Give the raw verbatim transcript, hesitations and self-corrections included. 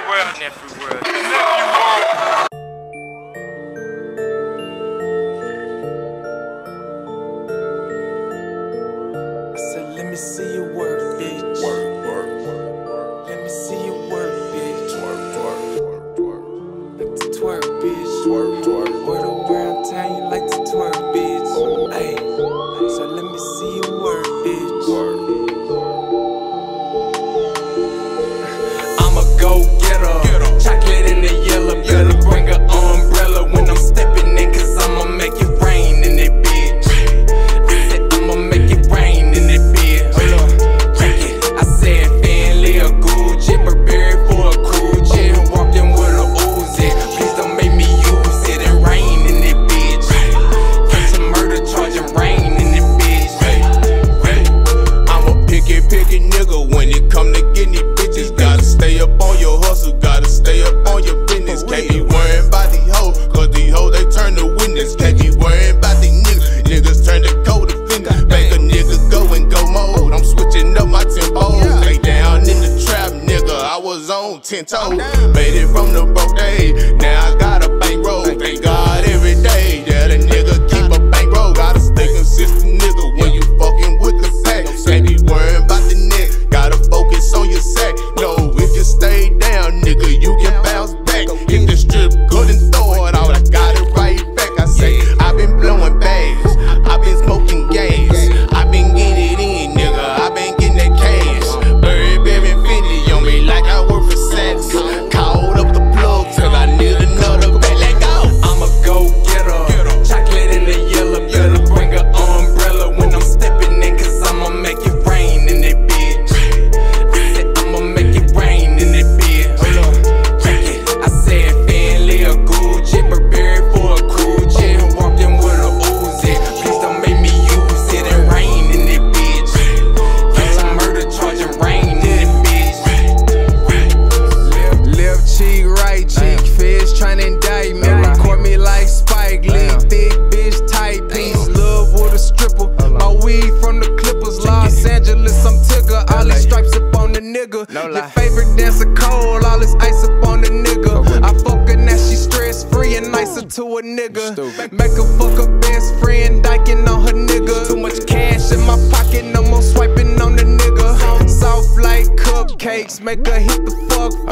Nepheworld, Nepheworld, Nepheworld. I said, let me see you work, bitch. Work, work, work, work. Let me see you work, bitch. Twerk, twerk, twerk, twerk. Like to twerk, bitch. Twerk, twerk. Word around town, you like to twerk, bitch. Hey, so let me see you work, bitch. Work. I'm a go-getter. Chocolate in the yellow, better bring an umbrella when I'm stepping in, cause I'ma make it rain in it, bitch. I said I'ma make it rain in it, bitch. Hold on, check it. I said Finley a Gucci, Burberry for a cool chick. Walking with a Uzi, please don't make me use it. And rain in it, bitch. Catch a murder charge and rain in it, bitch. I'm a picky, picky nigga when it come to getting these bitches. Gotta stay up on your hustle, gotta stay up on your business. Can't be worrying about these hoes, cause these hoes they turn to witness. Can't be worrying about these niggas, niggas turn to co-defenders. Make a nigga go and go mode, I'm switching up my tempo. Lay down in the trap, nigga, I was on ten toes. Made it from the broke days, now I got a bankroll. Thank God every day that a nigga keep a bankroll. Gotta stay consistent, nigga, when you fucking with the pack. Can't be worrying about the neck, gotta focus on your sack. No, if you stay down, nigga, you can bounce back. If the strip couldn't throw it out, I got it right back. I say, I've been blowing bags, I've been smoking gas, I've been getting it in, nigga, I've been getting that cash. Bird, baby, Fendi on me like I work for sex. Called up the plug till I need another bag. Let go. I'm a go-getter, chocolate in the yellow, better bring an umbrella when I'm stepping in, cause I'ma make it rain in it, bitch. I said I'ma make it rain in it, bitch. Hold on, check it. I said Finley a Gucci, Burberry for a cool chick. Walking with a Uzi, please don't make me use it. And rain in it, bitch. Catch a murder charge and rain in it, bitch. Left cheek, right cheek, fish tryna indict me. Record me like Spike Lee, thick bitch, tight piece. Love with a stripper, my weed from the Clippers. Los Angeles, I'm Tigger, all these stripes up on the nigga. Your favorite dancer cold, all this ice up on the nigga. I fuck her now, she stress free and nicer to a nigga. Make her fuck her best friend, diking on her nigga. Too much cash in my pocket, no more swiping on the nigga. Soft like cupcakes, make her hit the fuck